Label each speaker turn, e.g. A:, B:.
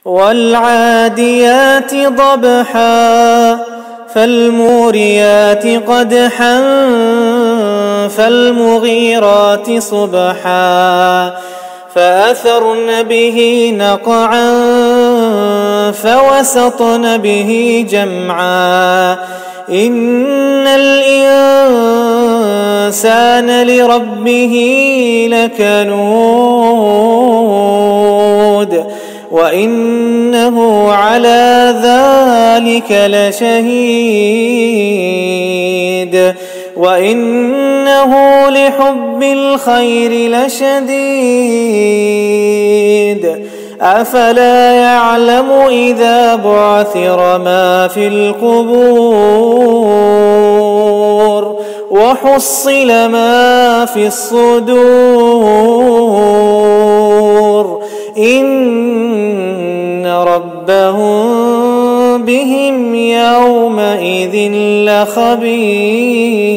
A: والعاديات ضبحا فالموريات قدحا فالمغيرات صبحا فأثرن به نقعا فوسطن به جمعا إن الإنسان لربه لكنود وإنه على ذلك لشهيد وإنه لحب الخير لشديد أفلا يعلم إذا بعثر ما في القبور وحصل ما في الصدور إن ربهم بهم يومئذ لخبير.